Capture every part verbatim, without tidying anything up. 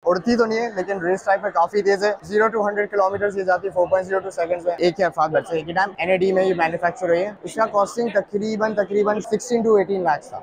उड़ती तो नहीं है लेकिन रेस टाइप में काफी तेज है। जीरो टू हंड्रेड किलोमीटर ये जाती है four point zero two seconds में। एक ही अल्फाज बच्चे एक ही टाइम। एनएडी में ये मैन्युफैक्चर हुई है। इसका कॉस्टिंग तकरीबन तकरीबन सिक्सटीन टू एटीन लाख था।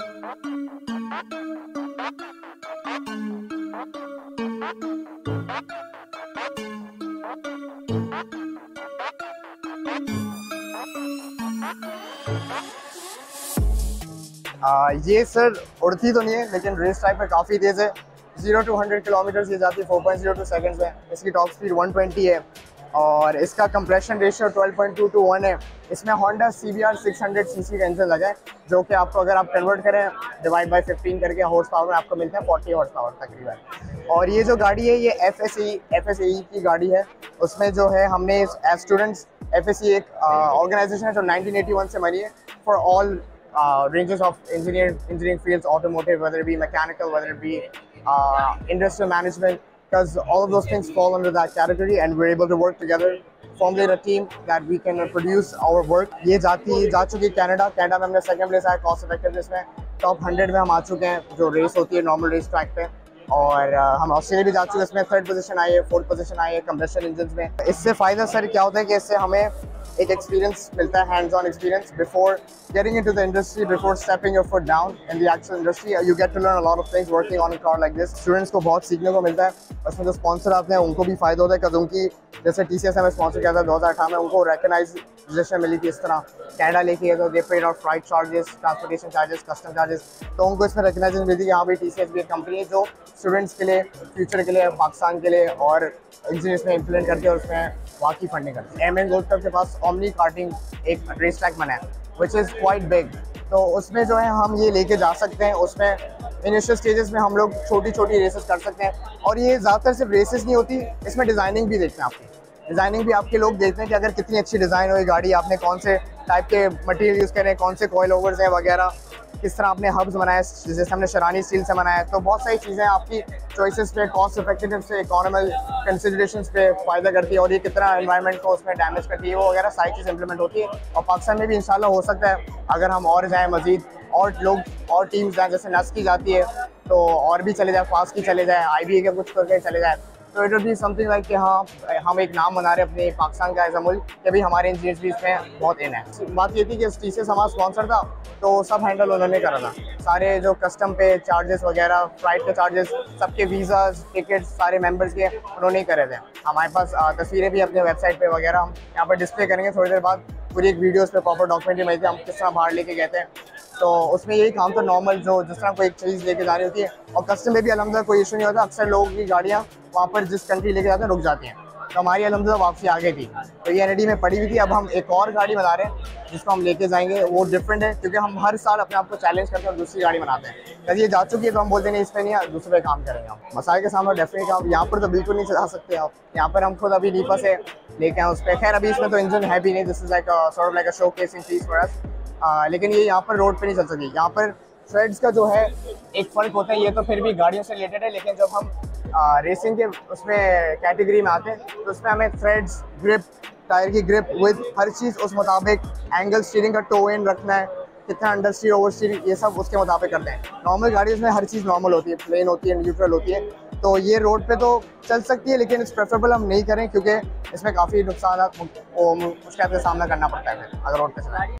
आ, ये सर उड़ती तो नहीं है लेकिन रेस टाइप में काफ़ी तेज़ है। जीरो टू हंड्रेड किलोमीटर ये जाती है four point zero two seconds में। इसकी टॉप स्पीड वन ट्वेंटी है और इसका compression ratio twelve point two to one है। इसमें Honda C B R six hundred C C का इंजन लगा है जो कि आपको अगर आप कन्वर्ट करें डिवाइड बाई फिफ्टीन करके हॉर्स पावर में आपको मिलता है फोर्टी हॉर्स पावर तकरीबन। और ये जो गाड़ी है ये F S E F S E की गाड़ी है। उसमें जो है हमने as students F S E एक ऑर्गेनाइजेशन है जो नाइनटीन एटी वन से बनी है for all Uh, ranges of engineering engineering fields, automotive, whether it be mechanical, whether it be uh, industrial management, because all of those things fall under that category, and we're able to work together, formulate a team that we can produce our work. ये जाती जा चुकी है Canada. Canada में हमने second place आया cost effectiveness में। Top hundred में हम आ चुके हैं जो रेस होती है नॉर्मल रेस ट्रैक पे। और uh, हम ऑस्ट्रेलिया भी जा चुके हैं। इसमें थर्ड पोजीशन आई है, फोर्थ पोजीशन आई है कंप्रेशन इंजन में। इससे फ़ायदा सर क्या होता है कि इससे हमें एक एक्सपीरियंस मिलता है, hands on experience before getting into the industry, before stepping your foot down in the actual industry. You get to learn a lot of things working on a car like this. Students को बहुत सीखने को मिलता है। उसमें जो sponsor आते हैं उनको भी फायदा होता है क्योंकि उनकी जैसे टी सी एस हमें स्पॉन्सर किया था दो हज़ार अठारह में, उनको रिकग्नाइजेशन मिली थी। इस तरह कनाडा लेके गए तो they paid out flight charges, transportation charges, custom charges, तो उनको इसमें रिकग्नाइजेशन मिली थी कि हाँ भाई टी सी एस भी एक कंपनी है जो स्टूडेंट्स के लिए, फ्यूचर के लिए, पाकिस्तान के लिए और इंजीनियर्स में इम्प्लीमेंट करती है और उसमें वाकई फंडिंग करती है। एम एन गोल्ड क्लब के पास ओमनी कार्टिंग एक रेस ट्रैक बना है विच इज़ क्वाइट बिग, तो उसमें जो है हम ये लेके जा सकते हैं। उसमें इनिशियल स्टेजेस में हम लोग छोटी छोटी रेसेस कर सकते हैं और ये ज़्यादातर सिर्फ रेसेस नहीं होती, इसमें डिज़ाइनिंग भी देखते हैं। आपकी डिज़ाइनिंग भी आपके लोग देखते हैं कि अगर कितनी अच्छी डिज़ाइन हुई गाड़ी, आपने कौन से टाइप के मटेरियल यूज़ करें, कौन से कॉइल ओवर्स हैं वगैरह, किस तरह आपने हब्स बनाए, जैसे हमने शरानी स्टील से बनाया है। तो बहुत सारी चीज़ें आपकी चॉइसेस पे, कॉस्ट इफेक्टिवनेस पे, इकोनॉमिकल कंसिडरेशंस पे फ़ायदा करती है और ये कितना एनवायरनमेंट को उसमें डैमेज करती है वो वगैरह सारी चीज़ इंप्लीमेंट होती है। और पाकिस्तान में भी इंशाल्लाह हो सकता है अगर हम और जाएँ, मज़ीद और लोग और टीम्स जाएँ, जैसे नस की जाती है तो और भी चले जाए, फास्ट की चले जाए, आई बी ए के कुछ करके चले जाए, तो it will be something like कि हाँ हम एक नाम बना रहे हैं अपने पाकिस्तान का एज अ मुल्क कि भाई हमारे इंजीनियर्स भी इसमें बहुत इन है। बात ये थी कि टी सी एस हमारा स्पॉन्सर था तो सब हैंडल उन्होंने करा था। सारे जो कस्टम पे चार्जेस वगैरह, फ्लाइट के चार्जेस, सबके वीज़ाज, टिकट्स सारे मेंबर्स के उन्होंने ही करे थे। हमारे पास तस्वीरें भी अपने वेबसाइट पे वगैरह हम यहाँ पर डिस्प्ले करेंगे थोड़ी देर बाद। पूरी एक वीडियोस पे प्रॉपर डॉक्यूमेंट्री मिलती है हम किस तरह बाहर लेके गए थे। तो उसमें यही काम था नॉर्मल, जो जिस तरह कोई एक चीज़ लेके जानी होती है। और कस्टम में भी अलहमदिल्ला कोई इशू नहीं होता। अक्सर लोगों की गाड़ियाँ वहाँ पर जिस कंट्री लेके जाते हैं रुक जाती हैं, तो हमारी अलहमदिल्ला वापसी आ गई थी। तो ये एनएडी में पड़ी हुई थी। अब हम एक और गाड़ी बना रहे हैं जिसको हम लेके जाएंगे। वो डिफरेंट है क्योंकि हम हर साल अपने आप को चैलेंज करके और दूसरी गाड़ी बनाते हैं। कभी ये जा चुकी है तो हम बोलते नहीं इस पर नहीं, दूसरे पे काम करेंगे हम। मसाइल के सामने डेफिनेटली आप यहाँ पर तो बिल्कुल नहीं चला सकते आप। यहाँ पर हम खुद अभी नीपा से लेके आए उस पर। खैर अभी इसमें तो इंजन है भी नहीं, this is like sort of like a showcasing piece for us. लेकिन ये यहाँ पर रोड पे नहीं चल सकती। यहाँ पर थ्रेड्स का जो है एक फ़र्क होता है। ये तो फिर भी गाड़ियों से रिलेटेड है, लेकिन जब हम रेसिंग के उसमें कैटेगरी में आते हैं तो उसमें हमें थ्रेड्स, ग्रिप, टायर की ग्रिप विद हर चीज़ उस मुताबिक, एंगल स्टीयरिंग का टो इन रखना है, कितना अंडर स्टीयर, ओवर स्टीयर, ये सब उसके मुताबिक करते हैं। नॉर्मल गाड़ियों में हर चीज़ नॉर्मल होती है, प्लेन होती है, न्यूट्रल होती है। तो ये रोड पे तो चल सकती है लेकिन इस प्रेफरेबल हम नहीं करें क्योंकि इसमें काफ़ी नुकसान मुश्किल का सामना करना पड़ता है अगर रोड पे चलाएं।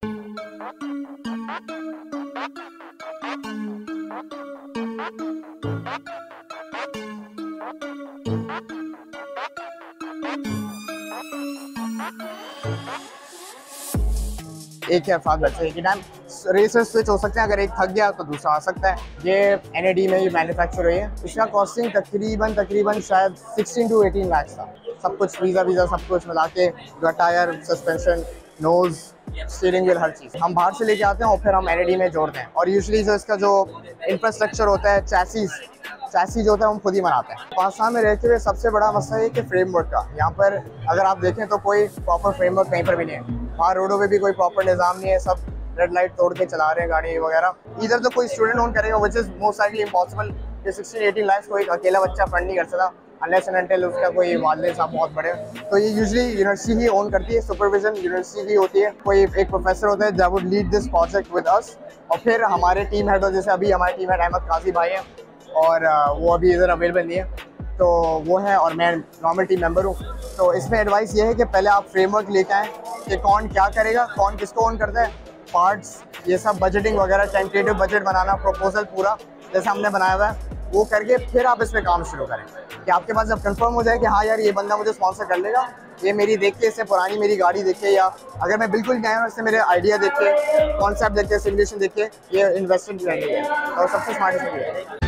एक ही अल्फाज बच्चे एक ही टाइम रेसर स्विच हो सकते हैं। अगर एक थक गया तो दूसरा आ सकता है। ये एनएडी में ही मैन्युफैक्चर हुई है। इसका कॉस्टिंग तकरीबन तकरीबन शायद सिक्सटीन टू एटीन लाख था। सब कुछ वीज़ा वीज़ा सब कुछ मिला के, tyre, suspension, nose, steering wheel, हर चीज़ हम बाहर से लेके आते हैं और फिर हम एनएडी में जोड़ते हैं। और यूजुअली जो इसका जो इंफ्रास्ट्रक्चर होता है, चैसीज चैसी जो होता है हम खुद ही बनाते हैं। पाकिस्तान में रहते हुए सबसे बड़ा मसला है कि फ्रेमवर्क का। यहाँ पर अगर आप देखें तो कोई प्रॉपर फ्रेमवर्क कहीं पर भी नहीं है। बाहर रोडों पे भी कोई प्रॉपर निज़ाम नहीं है, सब रेड लाइट तोड़ के चला रहे हैं गाड़ी वगैरह। इधर तो कोई स्टूडेंट ओन करेगा which is most likely impossible कि सिक्सटीन एटीन लाख को एक अकेला बच्चा फंड नहीं कर सकता अनलेस एंड अनटिल उसका कोई वालिद साहब बहुत बड़े। तो ये यूजुअली यूनिवर्सिटी ही ओन करती है, सुपरविजन यूनिवर्सिटी की होती है। कोई एक प्रोफेसर होता है that would lead this project with us. और फिर हमारे टीम हेड हो, जैसे अभी हमारे टीम हेड अहमद काजी भाई हैं और वो अभी इधर अवेलेबल नहीं है, तो वो है और मैं नॉर्मल टीम मेंबर हूँ। तो इसमें एडवाइस ये है कि पहले आप फ्रेमवर्क लेके आएँ कि कौन क्या करेगा, कौन किसको ओन करता है, पार्ट्स, ये सब बजटिंग वगैरह, टेंटेटिव बजट बनाना, प्रपोजल पूरा जैसे हमने बनाया हुआ है वो करके फिर आप इस पर काम शुरू करें कि आपके पास जब कंफर्म हो जाए कि हाँ यार ये बंदा मुझे स्पॉन्सर कर लेगा, ये मेरी देख के, इससे पुरानी मेरी गाड़ी देख के, या अगर मैं बिल्कुल नया हूँ इससे मेरे आइडिया देख के, कॉन्सेप्ट देख के, सिमुलेशन देख के ये इन्वेस्टमेंट करनी है और सबसे स्मार्ट इसमें है।